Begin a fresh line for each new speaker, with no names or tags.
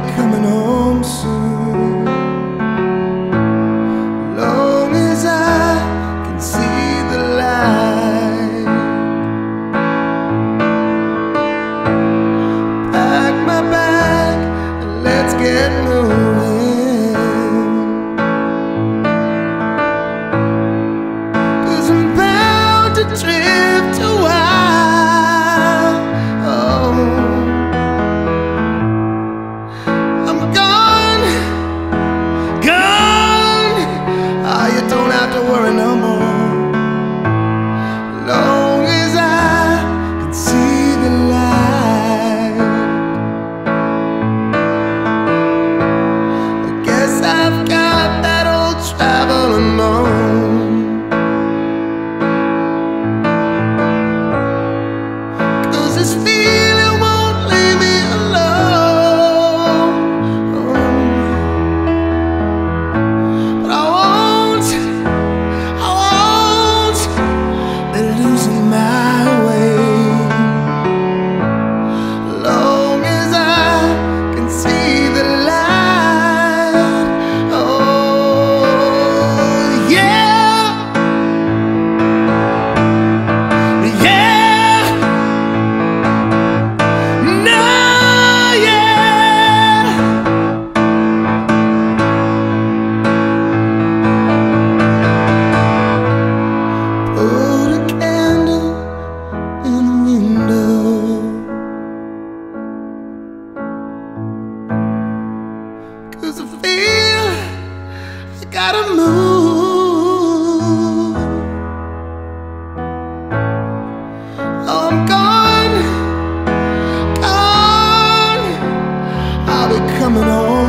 coming home soon. Long as I can see the light. Pack my bag and let's get moving. 'Cause I'm bound to drift a while. Oh, I'm gone, gone. Ah, you don't have to worry no more. Long as I can see the light. I guess I've got that old traveling on. 'Cause this feeling won't leave me alone. But I won't be losing my way. Long as I can see the light. Oh, yeah. Yeah. No, yeah. Put a candle in the window. 'Cause I feel I gotta move. Oh, I'm gone, gone. I'll be coming home.